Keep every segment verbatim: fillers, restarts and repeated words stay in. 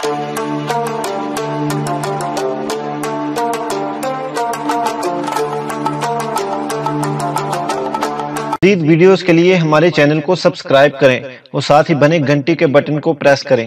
مزید ویڈیوز کے لیے ہمارے چینل کو سبسکرائب کریں اور ساتھ ہی بنے گھنٹی کے بٹن کو پریس کریں۔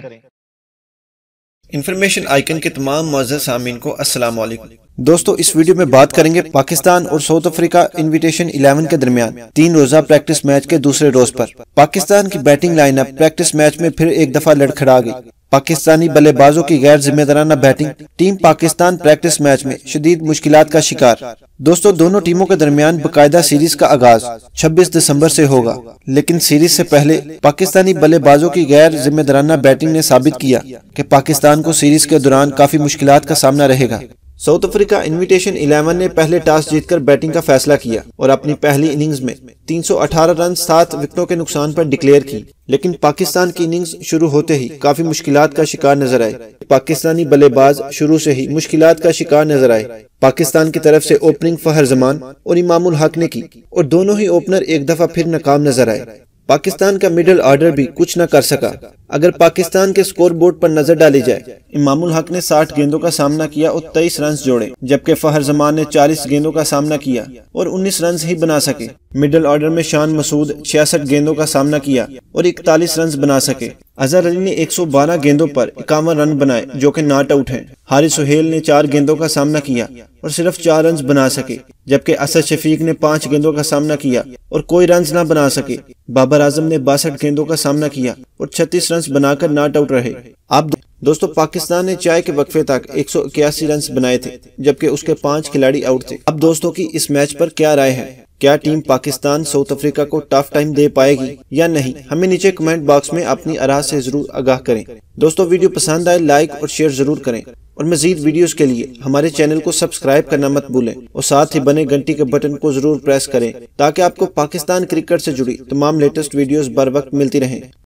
انفارمیشن آئیکن کے تمام معزز سامعین کو السلام علیکم۔ دوستو اس ویڈیو میں بات کریں گے پاکستان اور ساؤتھ افریقہ انویٹیشن الیون کے درمیان تین روزہ پریکٹس میچ کے دوسرے روز پر پاکستان کی batting line up practice match میں پھر ایک دفعہ لڑکھڑا گئی۔ پاکستانی بلے بازوں کی غیر ذمہ دارانہ batting team Pakistan practice match میں شدید مشکلات کا شکار۔ دوستو دونوں ٹیموں کے درمیان باقاعدہ سیریز کا آغاز چھبیس دسمبر سے ہوگا، لیکن سیریز سے پہلے پاکستانی بلے بازوں کی غیر ذمہ دارانہ بیٹنگ نے ثابت کیا کہ پاکستان کو سیریز کے دوران کافی مشکلات کا سامنا رہے گا۔ ساؤتھ افریقہ انویٹیشن الیون نے پہلے ٹاس جیت کر بیٹنگ کا فیصلہ کیا اور اپنی پہلی اننگز میں تین سو اٹھارہ رن سات وکٹوں کے نقصان پر ڈکلیئر کی، لیکن پاکستان کی اننگز شروع ہوتے ہی کافی مشکلات کا شکار نظر آئے۔ پاکستانی بلے باز شروع سے ہی مشکلات کا شکار نظر آئے۔ پاکستان کی طرف سے اوپننگ فخر زمان اور امام الحق نے کی اور دونوں ہی اوپنر ایک دفعہ پھر ناکام نظر آئے۔ پاکستان کا مڈل آرڈر بھی کچھ نہ کر سکا۔ اگر پاکستان کے سکور بورڈ پر نظر ڈالی جائے، امام الحق نے ساٹھ گیندوں کا سامنا کیا اور تیئیس رنز جوڑے، جبکہ فخر زمان نے چالیس گیندوں کا سامنا کیا اور انیس رنز ہی بنا سکے۔ مڈل آرڈر میں شان مسعود چھیاسٹھ گیندوں کا سامنا کیا اور اکتالیس رنز بنا سکے۔ اظہر علی نے ایک سو بارہ گیندوں پر اکاون رن بنائے جو کہ ناٹ آؤٹ ہیں۔ حارث سہیل نے چار گیندوں کا سامنا کیا اور صرف چار رنز بنا سکے، جبکہ اسد شفیق نے پانچ گیندوں کا سامنا کیا اور کوئی رنز نہ بنا سکے۔ بابر اعظم نے باسٹھ گیندوں کا سامنا کیا اور چھتیس رنز بنا کر ناٹ آؤٹ رہے۔ اب دوستو پاکستان نے چائے کے وقفے تک ایک سو اکیاسی رنز بنائے تھے، جبکہ اس کے پانچ کھلاڑی آؤٹ تھے۔ اب دوستوں کی اس میچ پر کیا رائے ہے؟ کیا ٹیم پاکستان ساؤتھ افریقہ کو ٹف ٹائم دے پائے گی یا نہیں؟ ہمیں نیچے کمنٹ باکس میں اپنی آراء سے ضرور آگاہ کریں۔ دوستو ویڈیو پسند آئے لائک اور شیئر ضرور کریں اور مزید ویڈیوز کے لیے ہمارے چینل کو سبسکرائب کرنا مت بھولیں اور ساتھ ہی بنے گھنٹی کے بٹن کو ضرور پریس کریں تاکہ آپ کو پاکستان کرکٹ سے جڑی تمام لیٹسٹ ویڈیوز بر وقت ملتی رہیں۔